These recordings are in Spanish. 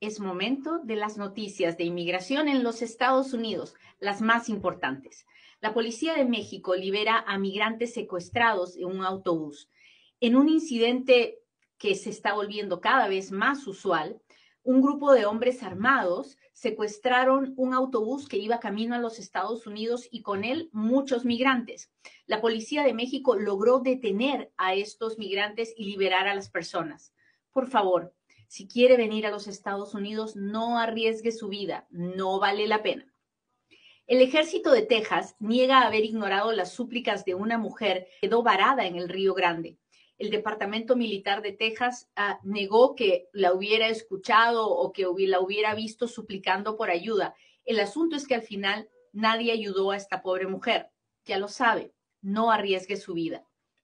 Es momento de las noticias de inmigración en los Estados Unidos, las más importantes. La Policía de México libera a migrantes secuestrados en un autobús. En un incidente que se está volviendo cada vez más usual, un grupo de hombres armados secuestraron un autobús que iba camino a los Estados Unidos y con él muchos migrantes. La Policía de México logró detener a estos migrantes y liberar a las personas. Por favor, si quiere venir a los Estados Unidos, no arriesgue su vida, no vale la pena. El ejército de Texas niega haber ignorado las súplicas de una mujer que quedó varada en el Río Grande. El Departamento Militar de Texas negó que la hubiera escuchado o que la hubiera visto suplicando por ayuda. El asunto es que al final nadie ayudó a esta pobre mujer. Ya lo sabe, no arriesgue su vida.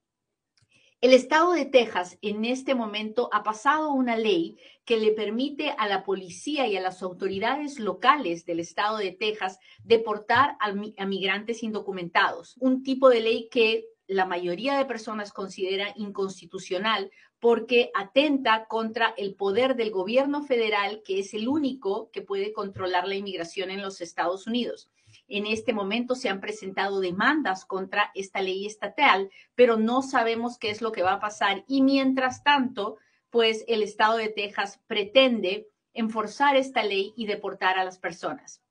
El estado de Texas en este momento ha pasado una ley que le permite a la policía y a las autoridades locales del estado de Texas deportar a migrantes indocumentados. Un tipo de ley que la mayoría de personas considera inconstitucional porque atenta contra el poder del gobierno federal, que es el único que puede controlar la inmigración en los Estados Unidos. En este momento se han presentado demandas contra esta ley estatal, pero no sabemos qué es lo que va a pasar. Y mientras tanto, pues el estado de Texas pretende enforzar esta ley y deportar a las personas.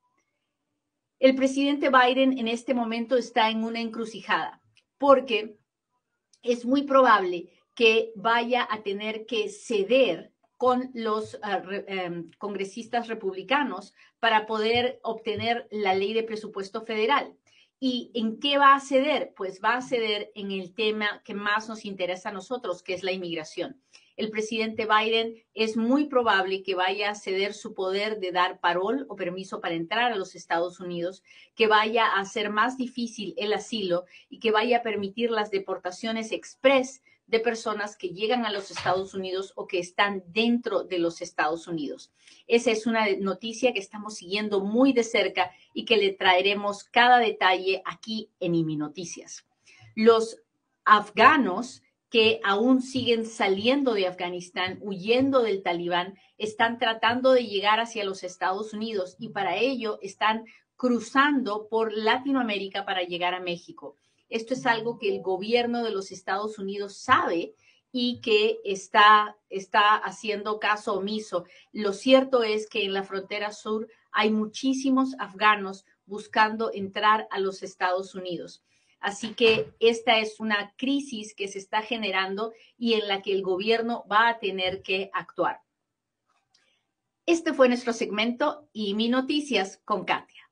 El presidente Biden en este momento está en una encrucijada porque es muy probable que vaya a tener que ceder con los congresistas republicanos para poder obtener la ley de presupuesto federal. ¿Y en qué va a ceder? Pues va a ceder en el tema que más nos interesa a nosotros, que es la inmigración. El presidente Biden es muy probable que vaya a ceder su poder de dar parol o permiso para entrar a los Estados Unidos, que vaya a hacer más difícil el asilo y que vaya a permitir las deportaciones express de personas que llegan a los Estados Unidos o que están dentro de los Estados Unidos. Esa es una noticia que estamos siguiendo muy de cerca y que le traeremos cada detalle aquí en IMI Noticias. Los afganos que aún siguen saliendo de Afganistán, huyendo del Talibán, están tratando de llegar hacia los Estados Unidos y para ello están cruzando por Latinoamérica para llegar a México. Esto es algo que el gobierno de los Estados Unidos sabe y que está haciendo caso omiso. Lo cierto es que en la frontera sur hay muchísimos afganos buscando entrar a los Estados Unidos. Así que esta es una crisis que se está generando y en la que el gobierno va a tener que actuar. Este fue nuestro segmento IMI Noticias con Katia.